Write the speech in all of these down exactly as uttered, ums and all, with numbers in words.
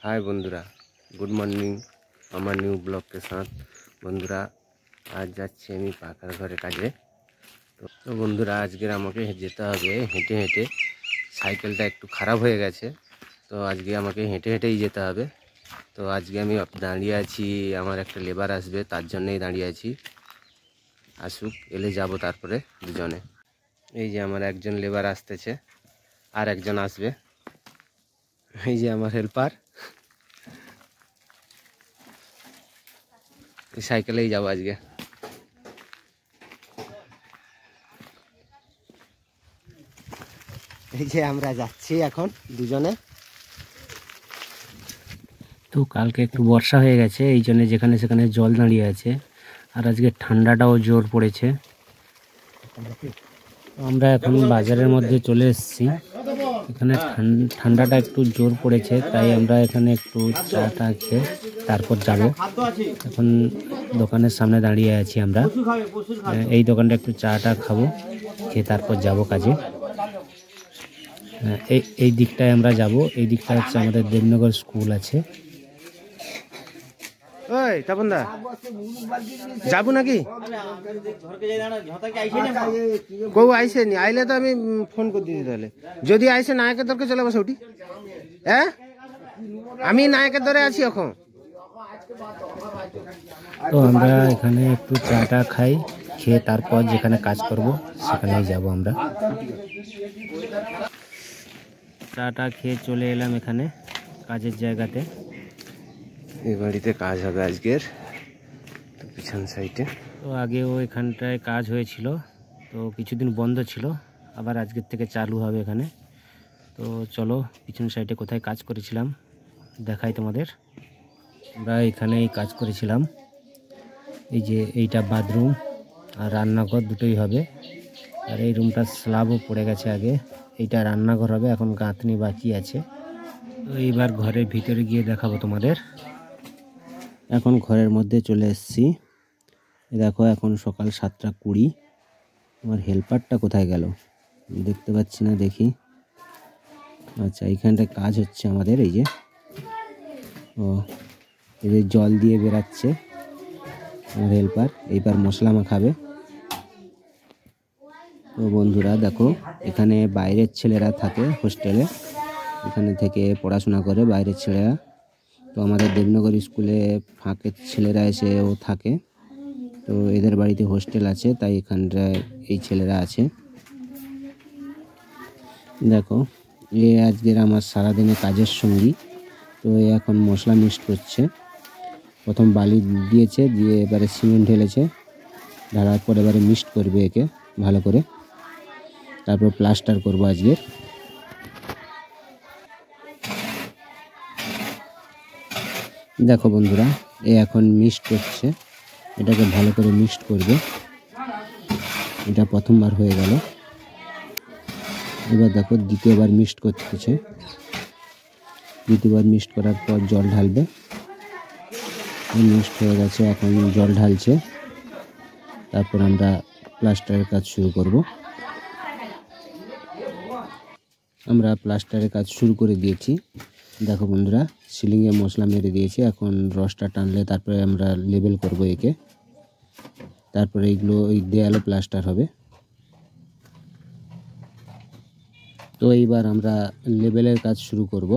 हाय बंधुरा good morning हमार new blog के साथ बंधुरा आज যাচ্ছি আমি পাকার ঘরে কাজে। তো বন্ধুরা আজকে আমাকে যেতে হবে হেঁটে হেঁটে, সাইকেলটা একটু খারাপ হয়ে গেছে, তো আজকে আমাকে হেঁটে হেঁটেই যেতে হবে। তো আজকে আমি দাঁড়িয়ে আছি, আমার একটা লেবার আসবে তার জন্যই দাঁড়িয়ে আছি, আসুক এলে যাব তারপরে দুজনে। এই যে আমার একজন লেবার আসতেছে আর একজন আসবে, এই যে আমার হেল্পার, সাইকেলেই যাবো আজকে। এই যে আমরা যাচ্ছি এখন দুজনে। তো কালকে একটু বর্ষা হয়ে গেছে, এই জন্য যেখানে সেখানে জল দাঁড়িয়ে আছে, আর আজকে ঠান্ডাটাও জোর পড়েছে। আমরা এখন বাজারের মধ্যে চলে এসেছি, এখানে ঠান্ডাটা একটু জোর পড়েছে, তাই আমরা এখানে একটু চা টা খেয়ে তারপর যাব। এখন দোকানের সামনে দাঁড়িয়ে আছি আমরা, এই দোকানটা একটু চা টা খাবো, খেয়ে তারপর যাব কাজে। এই এই দিকটায় আমরা যাব, এই দিকটা হচ্ছে আমাদের দেবনগর স্কুল আছে। ওই তাপনদা যাবো নাকি? কৌ আইসে নি, আইলে তো আমি ফোন করে দিদি, তাহলে যদি আইসে নায়কের দরকে চলে বসে উঠি। হ্যাঁ আমি নায়কের দরে আছি এখন। তো আমরা এখানে একটু চাটা খাই, খেয়ে তারপর যেখানে কাজ করব সেখানেই যাব আমরা। চাটা খেয়ে চলে এলাম এখানে কাজের জায়গাতে। এই বাড়িতে কাজ হবে আজকের, পিছন সাইডে। তো আগেও এখানটায় কাজ হয়েছিল, তো কিছুদিন বন্ধ ছিল, আবার আজকের থেকে চালু হবে এখানে। তো চলো পিছন সাইডে কোথায় কাজ করেছিলাম দেখাই তোমাদের। আমরা এখানেই কাজ করেছিলাম, এই যে এইটা বাথরুম আর রান্নাঘর দুটোই হবে, আর এই রুমটা স্ল্যাবও পড়ে গেছে আগে, এইটা রান্নাঘর হবে, এখন গাঁথনি বাকি আছে। তো এইবার ঘরের ভিতরে গিয়ে দেখাবো তোমাদের। এখন ঘরের মধ্যে চলে এসেছি, দেখো এখন সকাল সাতটা কুড়ি। আমার হেল্পারটা কোথায় গেল দেখতে পাচ্ছি না, দেখি। আচ্ছা এইখানটায় কাজ হচ্ছে আমাদের, এই যে ও এদের জল দিয়ে বেরাচ্ছে আমার হেল্পার, এইবার মশলা মাখাবে। তো বন্ধুরা দেখো এখানে বাইরের ছেলেরা থাকে হোস্টেলে, এখানে থেকে পড়াশোনা করে বাইরের ছেলেরা। তো আমাদের দেবনগর স্কুলে ফাঁকের ছেলেরা এসেও থাকে, তো এদের বাড়িতে হোস্টেল আছে, তাই এখানটায় এই ছেলেরা আছে। দেখো এ আজকের আমার সারাদিনে কাজের সঙ্গী। তো এ এখন মশলা মিক্সড করছে, প্রথম বালি দিয়েছে, দিয়ে এবারে সিমেন্ট ঢেলেছে, ঢালার পর এবারে মিক্সড করবে একে ভালো করে, তারপর প্লাস্টার করবো আজকের। দেখো বন্ধুরা এ এখন মিক্সড করছে, এটাকে ভালো করে মিক্সড করবে, এটা প্রথমবার হয়ে গেল। এবার দেখো দ্বিতীয়বার মিক্সড করতেছে, দ্বিতীয়বার মিক্সড করার পর জল ঢালবে, মিক্সড হয়ে গেছে, এখন জল ঢালছে, তারপর আমরা প্লাস্টারের কাজ শুরু করব। আমরা প্লাস্টারের কাজ শুরু করে দিয়েছি, দেখো বন্ধুরা সিলিংয়ে মশলা মেরে দিয়েছি, এখন রসটা টানলে তারপরে আমরা লেবেল করব একে, তারপরে এইগুলো ওই দেয়ালে প্লাস্টার হবে। তো এইবার আমরা লেবেলের কাজ শুরু করব।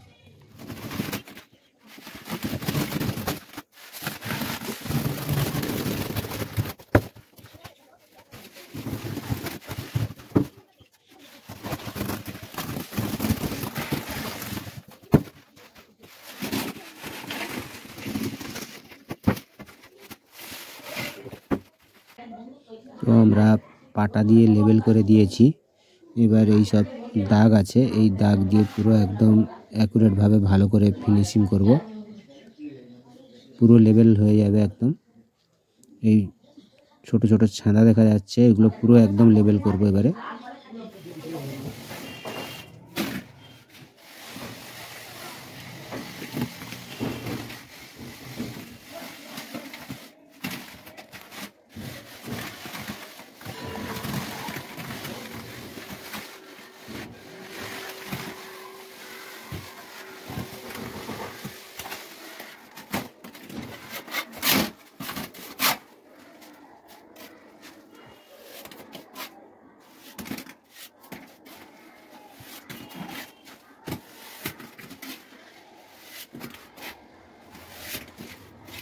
তো আমরা পাটা দিয়ে লেবেল করে দিয়েছি, এবার এই সব দাগ আছে, এই দাগ দিয়ে পুরো একদম অ্যাকুরেটভাবে ভালো করে ফিনিশিং করব, পুরো লেবেল হয়ে যাবে একদম। এই ছোট ছোট ছাঁদা দেখা যাচ্ছে, এগুলো পুরো একদম লেবেল করব এবারে।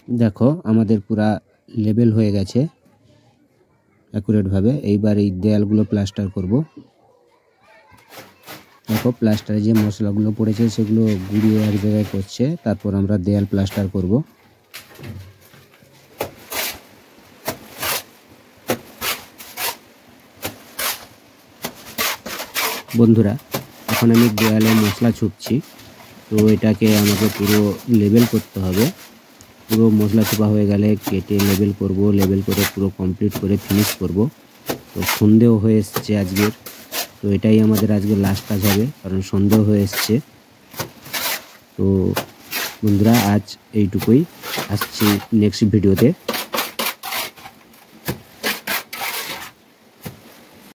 দেখো আমাদের পুরা লেবেল হয়ে গেছে অ্যাকুরেটভাবে। এইবার এই দেয়ালগুলো প্লাস্টার করব। দেখো প্লাস্টারে যে মশলাগুলো পড়েছে সেগুলো গুঁড়িয়ে এক জায়গায় করছে, তারপর আমরা দেয়াল প্লাস্টার করব। বন্ধুরা এখন আমি দেয়ালে মশলা ছুপছি, তো এটাকে আমাকে পুরো লেবেল করতে হবে। পুরো মশলা ছোপা হয়ে গেলে কেটে লেবেল করব, লেবেল করে পুরো কমপ্লিট করে ফিনিশ করব। তো সন্দেহ হয়ে এসছে আজকের, তো এটাই আমাদের আজকে লাস্ট কাজ হবে, কারণ সন্দেহ হয়ে এসছে। তো বন্ধুরা আজ এইটুকুই, আসছি নেক্সট ভিডিওতে।